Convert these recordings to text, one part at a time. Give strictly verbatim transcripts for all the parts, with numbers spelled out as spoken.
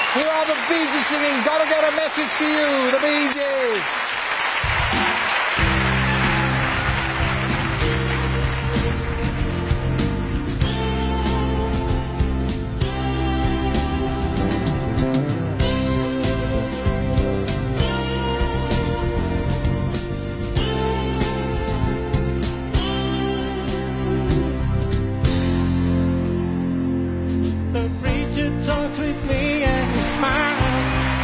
Here are the Bee Gees singing Gotta Get a Message to You, the Bee Gees. Talked with me and he smiled.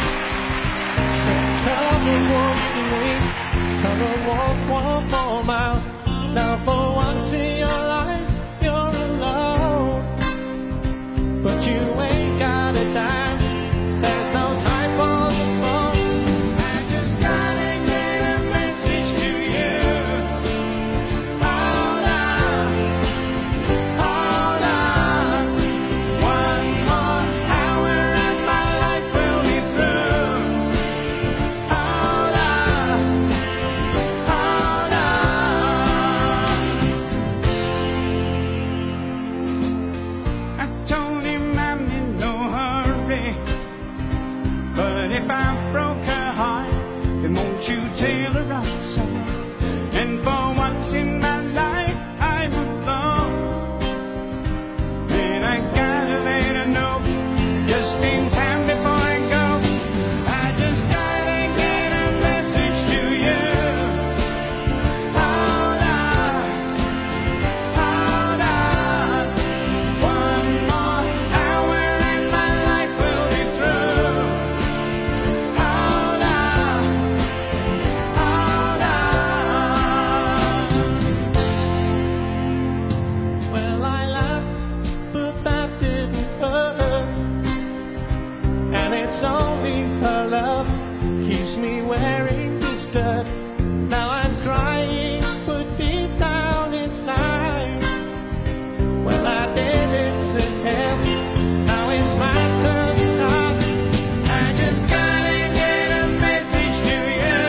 Said, come and walk with me, come and walk one more mile. Now for once in your life, you're alone, but you ain't got a dime. There's no time for the phone. I just gotta get a message to you. Hold on, hold on, one more hour and my life will be through. Hold on, hold on. I told him I'm in no hurry, but if I broke her heart, then won't you tell her I'm sorry? And for once in my life, I'm alone, and I gotta let her know just in time before I go. I just gotta get a message to you. Hold on, hold on, one more hour and my life will be through. Hold on, hold on. Well, I laughed, but that didn't hurt, and it's only her love keeps me wearing this dirt. Now I'm crying, but deep down inside, well, I did it to him. Now it's my turn to die. I just gotta get a message to you.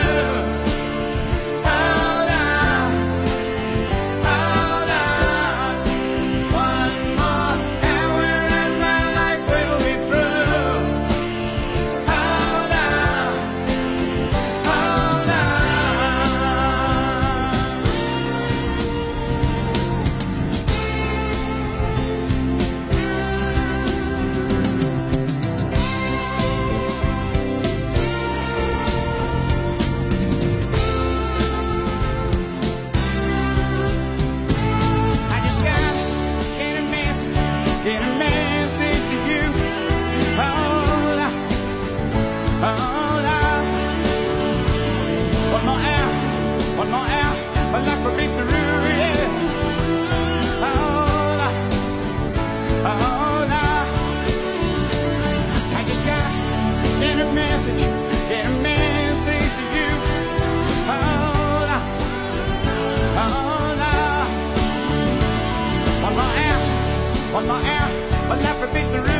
Hold on, hold on, one more hour and my life will be through. Hold on, hold on. I just gotta get a message, get a message to you. Hold on, hold on. One more hour, one more hour, my life will be through, yeah. Hold on, hold on. I just gotta get a message, get a message to you. Hold on, hold on. One more hour, one more hour, my life will be through.